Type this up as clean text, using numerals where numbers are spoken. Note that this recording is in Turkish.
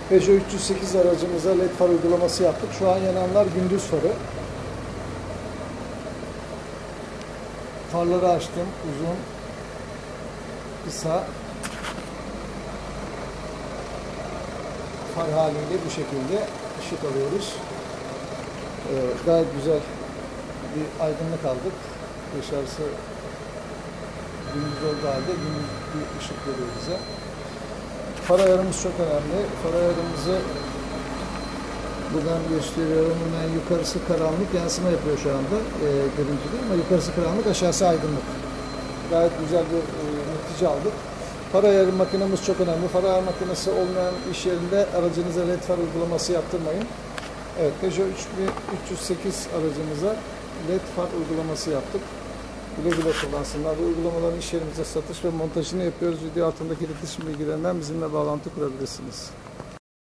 Peugeot 308 aracımıza led far uygulaması yaptık. Şu an yananlar gündüz farı. Farları açtım. Uzun, kısa. Far halinde bu şekilde ışık alıyoruz. Gayet güzel bir aydınlık aldık. Dışarısı gündüz olduğu halde gündüz bir ışık veriyor bize. Far ayarımız çok önemli. Far ayarımızı buradan gösteriyorum. Hemen yukarısı karanlık, yansıma yapıyor şu anda görüntüde, ama yukarısı karanlık, aşağısı aydınlık. Gayet güzel bir netice aldık. Far ayarı makinemiz çok önemli. Far ayarı makinesi olmayan iş yerinde aracınıza led far uygulaması yaptırmayın. Evet, Peugeot 308 aracımıza led far uygulaması yaptık. Güle güle kullansınlar. Bu uygulamaların iş yerimizde satış ve montajını yapıyoruz. Video altındaki iletişim bilgilerinden bizimle bağlantı kurabilirsiniz.